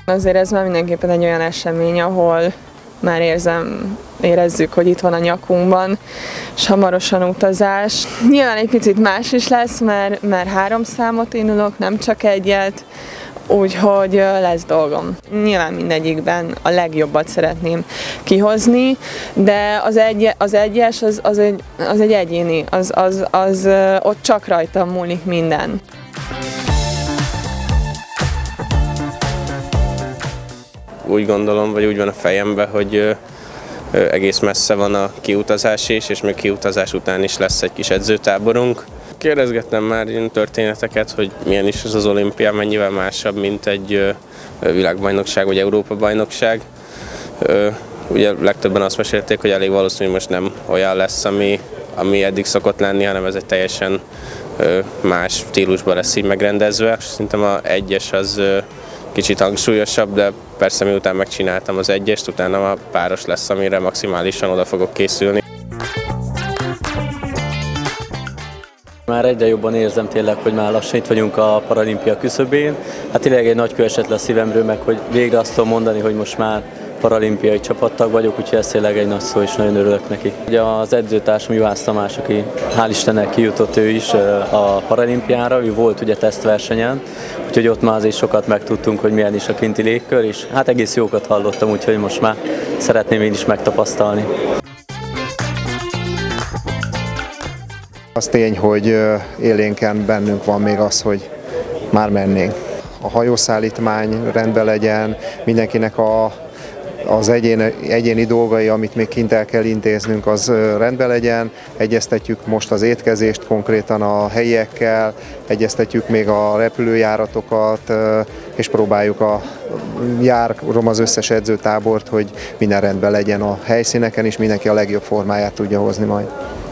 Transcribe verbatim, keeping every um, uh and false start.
Azért ez már mindenképpen egy olyan esemény, ahol már érzem, érezzük, hogy itt van a nyakunkban, és hamarosan utazás. Nyilván egy picit más is lesz, mert, mert három számot indulok, nem csak egyet, úgyhogy lesz dolgom. Nyilván mindegyikben a legjobbat szeretném kihozni, de az, egy, az egyes az, az, egy, az egy egyéni, az, az, az, ott csak rajtam múlik minden. Úgy gondolom, vagy úgy van a fejemben, hogy egész messze van a kiutazás is, és még kiutazás után is lesz egy kis edzőtáborunk. Kérdezgettem már ilyen történeteket, hogy milyen is az az olimpia, mennyivel másabb, mint egy világbajnokság vagy Európa-bajnokság. Ugye legtöbben azt mesélték, hogy elég valószínű, hogy most nem olyan lesz, ami, ami eddig szokott lenni, hanem ez egy teljesen más stílusban lesz így megrendezve. Szerintem az egyes az kicsit hangsúlyosabb, de persze miután megcsináltam az egyest, utána a páros lesz, amire maximálisan oda fogok készülni. Már egyre jobban érzem tényleg, hogy már lassan itt vagyunk a paralimpia küszöbén. Hát tényleg egy nagy kő esett le a szívemről, meg hogy végre azt tudom mondani, hogy most már paralimpiai csapattag vagyok, úgyhogy ez tényleg egy nagy szó, és nagyon örülök neki. Ugye az edzőtársam Juhász Tamás, aki hál' Istennek kijutott ő is a paralimpiára, ő volt ugye tesztversenyen, úgyhogy ott már azért sokat megtudtunk, hogy milyen is a kinti légkör, és hát egész jókat hallottam, úgyhogy most már szeretném én is megtapasztalni. Az tény, hogy élénken bennünk van még az, hogy már mennénk. A hajószállítmány rendben legyen, mindenkinek a, az egyéni, egyéni dolgai, amit még kint el kell intéznünk, az rendben legyen. Egyeztetjük most az étkezést konkrétan a helyiekkel, egyeztetjük még a repülőjáratokat, és próbáljuk a járom az összes edzőtábort, hogy minden rendben legyen a helyszíneken, és mindenki a legjobb formáját tudja hozni majd.